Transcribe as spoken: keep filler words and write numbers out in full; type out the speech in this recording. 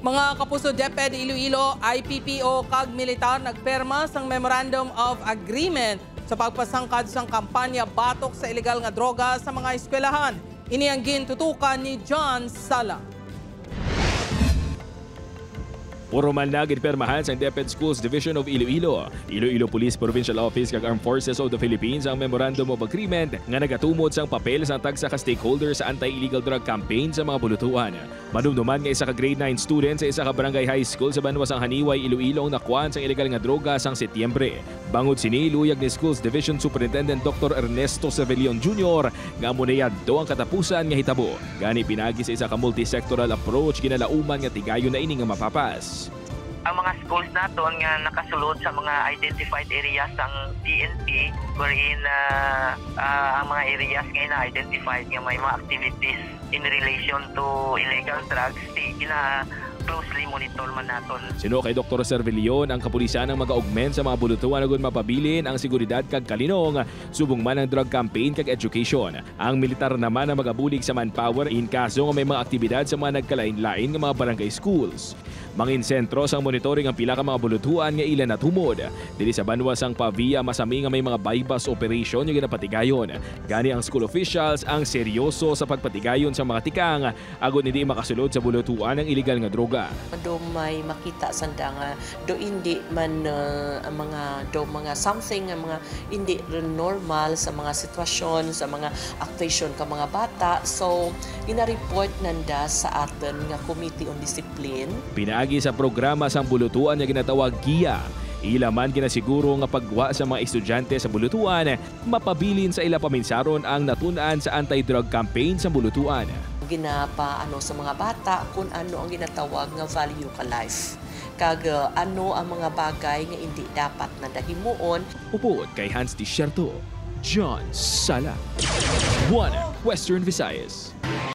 Mga kapuso DepEd Iloilo, I P P O kag militar nagperma sang Memorandum of Agreement sa pagpasangkad sang kampanya batok sa ilegal nga droga sa mga eskwelahan. Ini ang gintutukan ni John Sala. Formal na ginpermahan sa DepEd Schools Division of Iloilo, Iloilo Police Provincial Office kag Armed Forces of the Philippines ang Memorandum of Agreement nga nagatumod sang papel sa tagsa ka stakeholders sa anti-illegal drug campaign sa mga bulutuan. Manumduman nga isa ka grade nine student sa isa ka barangay high school sa Banwasang Haniway, Iloilo ang nakuan sang ilegal nga droga sang Setyembre. Bangod sini luyag ni Schools Division Superintendent Doctor Ernesto Sevelion Junior nga munayad do ang katapusan nga hitabo. Gani pinagi sa isa ka multisectoral approach ginalauman nga tigayon na ini nga mapapas. Ang mga schools naton nga nakasulod sa mga identified areas ng D N P wherein uh, uh, ang mga areas nga na-identified nga may mga activities in relation to illegal drugs, di gina closely monitor man naton. Sino kay Doctor Cervelion ang kapulisan ang mag-augment sa mga bulutuan agon mapabilin ang seguridad kag kalinong subong man ang drug campaign kag education. Ang militar naman ang magabulig sa manpower in kaso nga may mga aktibidad sa mga nagkalain-lain nga mga barangay schools. Mangin sentro sang monitoring ang pila ka mga bulutuan nga ilan natumod. Dili sa Banwasang Pavia masami nga may mga bypass operation nga ginapatigayon. Gani ang school officials ang seryoso sa pagpatigayon sa mga tikang agon hindi makasulod sa bulutuan ng illegal nga droga. Do may makita sanda nga do hindi man uh, ang mga do mga something nga mga hindi normal sa mga sitwasyon sa mga activation ka mga bata, so ina-report nanda sa aton nga Committee on Discipline. Pinaagi sa programa sang bulutuan nga ginatawag GIA. Ilaman ginasiguro nga pagwa sa mga estudyante sa bulutuan mapabilin sa ila paminsaron ang natunan sa anti-drug campaign sa bulutuan. Ginapa ano sa mga bata kung ano ang ginatawag nga value ka life. Kag uh, ano ang mga bagay nga hindi dapat na dahimuon. Upod kay Hans Desierto, John Sala, One Western Visayas.